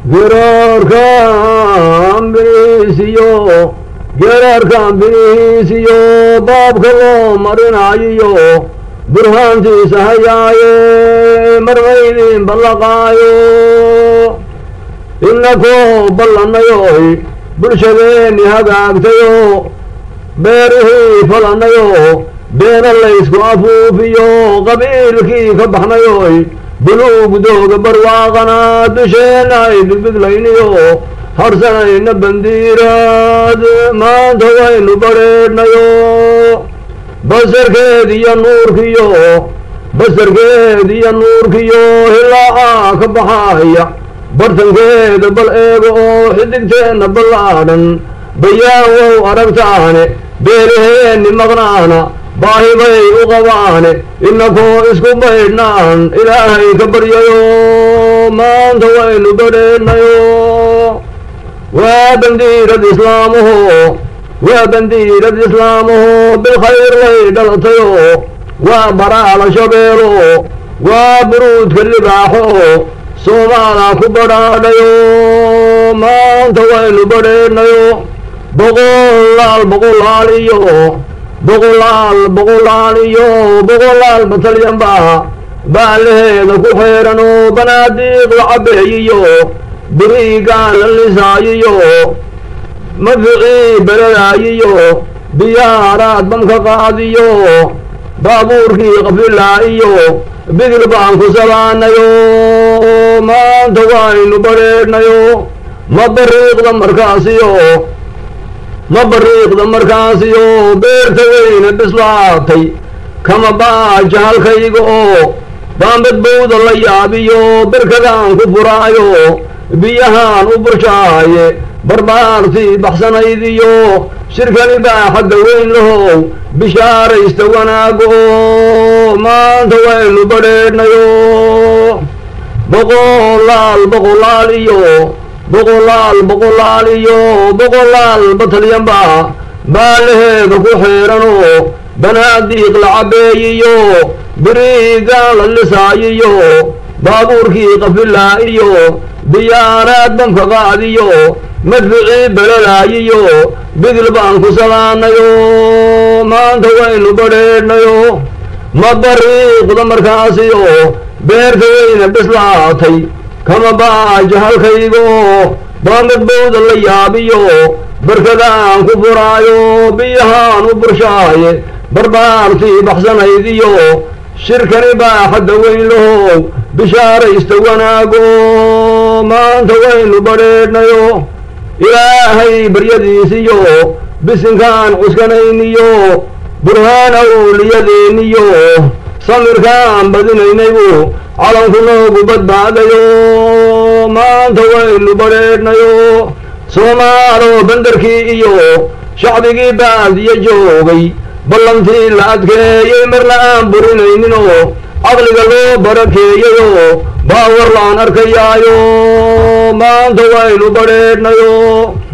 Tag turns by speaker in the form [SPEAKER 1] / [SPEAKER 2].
[SPEAKER 1] Gerarkan birisiyo babkalo marinayo burhanti sahayaye marwaydin ballaqaayo innako ballanayo bulshadeeni hagaagtayo beerihii falanayo beena laysku afuufiyo qabiilkii ka baxnayo buluugdooga barwaaqana dusheena ay bigbiglayniyo harsanayna bandiiraad maanta waynu badheedhnayo basarkeediyo nuurkiyo hilaaca ka baxaaya bartankeeda bal eego oo xidigteenna ballaadhan bayaawow aragtaane beelaheenni maqnaana baahi bay u qabaane innakoo isku baydhnaan ilaahay ka baryayo maanta waynu badheedhnayo waa bandiirad islaamuhu bilkhayr way dhalatayo waa baraala shabeelo waa buruudka libaaxo soomaala ku badhaadhayo maanta waynu badheedhnayo boqolaal batalyanba baalaheeda ku xeerano banaadiiq la cabeeyiyo biriigaan la lisaayiyo madficii beladaayiyo diyaaraad bamka qaadiyo baabuurkii qafilaa'iyo bigil baan ku sabaanayo maanta waynu badheedhnayo ma bariiqda markaasiyo beerta weyne bislaatay kama baaja halkayga oo baanbadbowda la yaabiyo berkadaan ku furaayo biyahaan u burshaaye barbaartii baxsanaydiyo shirkani baa xagga weyn lahow bishaaraysta wanaago maanta waynu badheedhnayo boqolaal batalyanba baalaheeda ku xeerano banaadiiq la cabeeyiyo biriigaan la lisaayiyo baabuurkii qafilaa'iyo diyaaraad bamka qaadiyo madficii belalaayiyo bigil baan ku sabaanayo maanta waynu badheedhnayo ma bariiqda markaasiyo beerta weyne bislaatay kama baaja halkaygo baanbadbowda la yaabiyo barkadaan ku furaayo biyahaan u burshaaye barbaartii baxsanaydiyo shirkani baa xadda weyn lahow bishaaraysta wanaago maanta waynu badheedhnayo ilaahay baryadiisiyo bisinkaan cuskanayniyo burhaan awliyadeeniyo samirkaan badinaynaybu calanku noogu badbaadayo maanta waynu badheedhnayo soomaalo bandarkii iyo shacbigii baadiya joogay ballantii la adkeeyey marna aan burinayninoo caqliga loo barakeeyayo baawar laan arkayaayo maanta waynu badheedhnayo